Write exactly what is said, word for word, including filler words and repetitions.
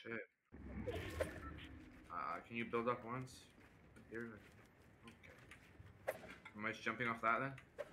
shit. Uh, can you build up once? Here. Okay. Am I just jumping off that then?